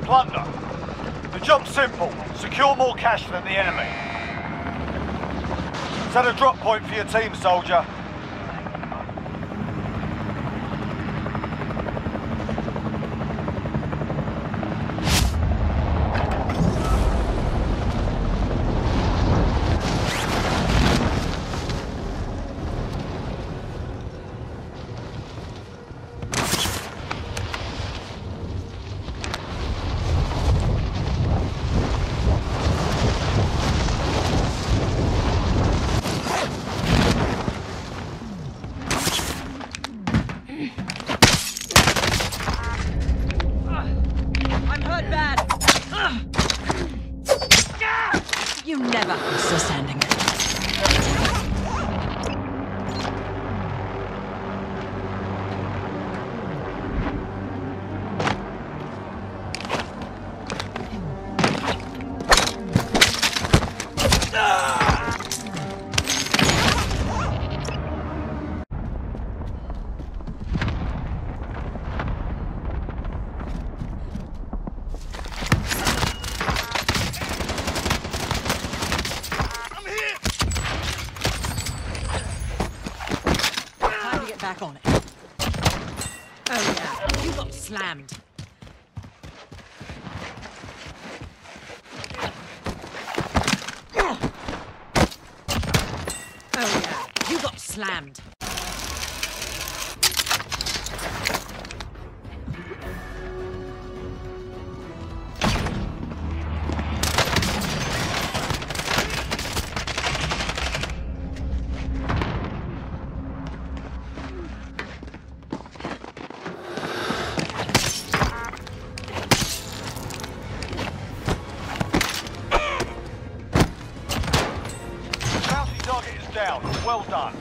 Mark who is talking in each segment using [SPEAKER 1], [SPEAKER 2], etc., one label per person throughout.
[SPEAKER 1] plunder. The job's simple. Secure more cash than the enemy. Set a drop point for your team, soldier.
[SPEAKER 2] You never still standing. Back on it. Oh yeah, you got slammed. Oh yeah, you got slammed.
[SPEAKER 1] Down. Well done.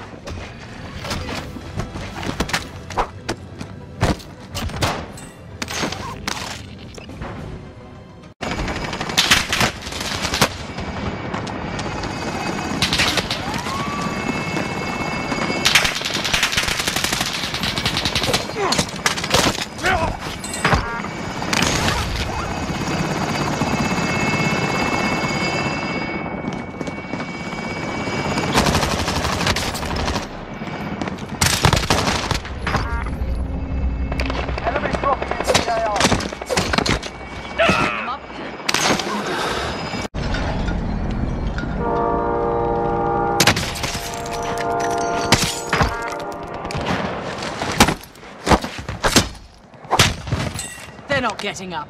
[SPEAKER 2] They're not getting up.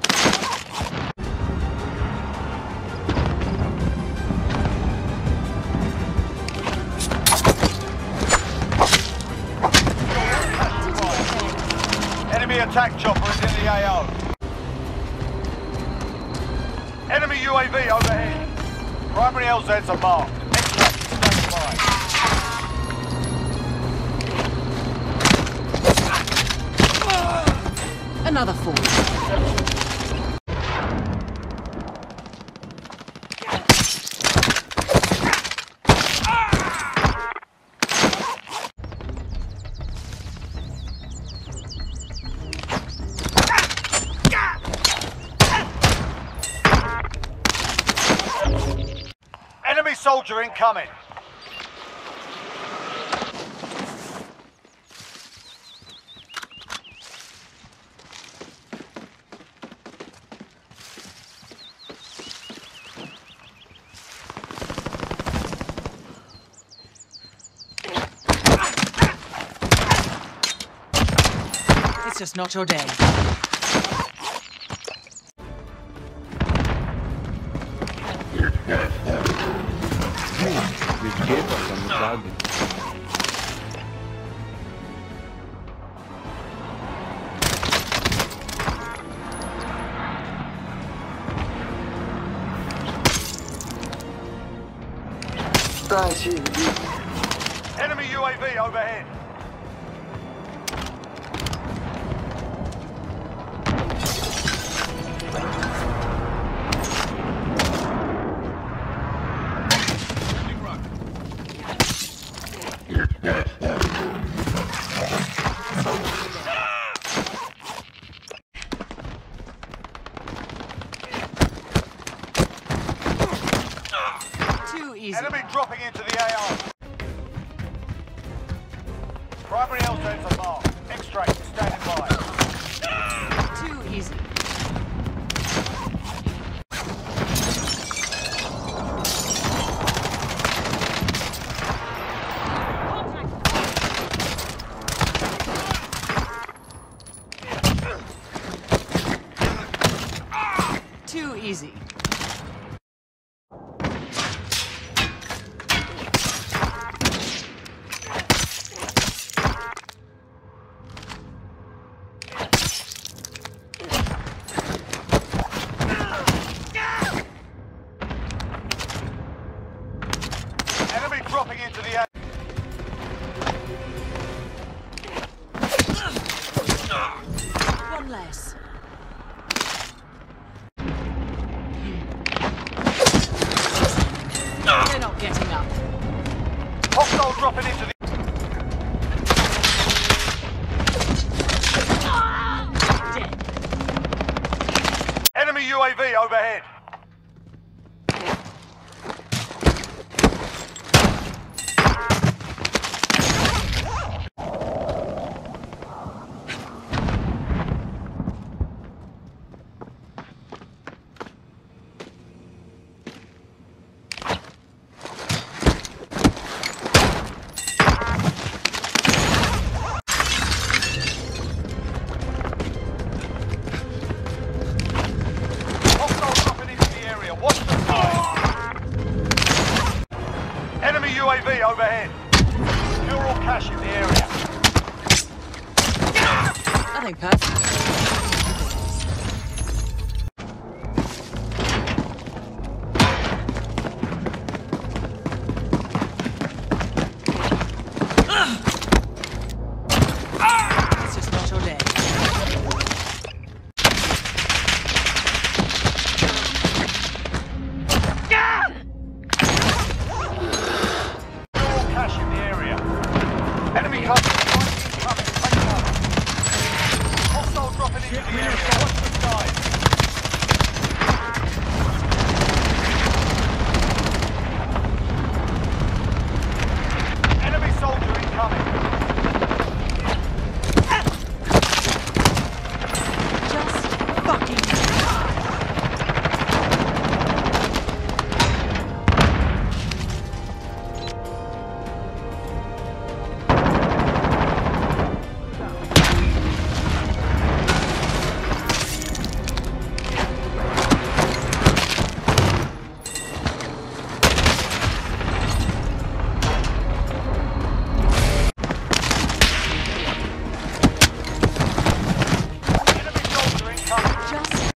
[SPEAKER 1] Enemy attack chopper is in the AO. Enemy UAV overhead. Primary LZs are marked. Stand by.
[SPEAKER 2] Another fool.
[SPEAKER 1] Enemy soldier incoming.
[SPEAKER 2] It's just not your day.
[SPEAKER 1] Enemy UAV overhead. Primary LZs are marked. Extract, standing by.
[SPEAKER 2] Too easy. Too easy.
[SPEAKER 1] Enemy dropping into the air.
[SPEAKER 2] One less. They're not getting up.
[SPEAKER 1] Hostile dropping into the...
[SPEAKER 2] Dead.
[SPEAKER 1] Enemy UAV overhead. Enemy UAV overhead. Secure all cash in the area.
[SPEAKER 2] Nothing perfect.